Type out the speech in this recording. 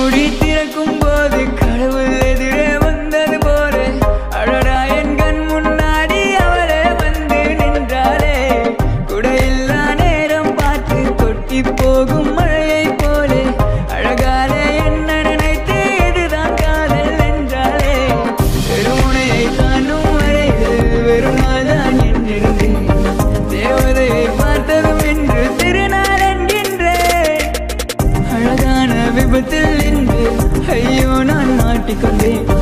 மூடி திறக்கும் போது கடவுள் எதிரே வந்தது போல அழடா என் கண் முன்னாடி அவளே வந்து நின்றாளே. குடையில்லா நேரம் பார்த்து கொட்டி போகும் மழையை போலே அழகாலே என்ன நினைத்து இதுதான் காதல் என்றாலே. வெறுமுனையை தாண்டும் வரையில் வெறும் நாள்தான் என்றிருந்தேன். தேவதையை பார்த்ததும் என்று திருநாள் என்கின்றேன். அழகான விபத்தில் நின்று ஐயோ நான் மாட்டிக்கொண்டேன்.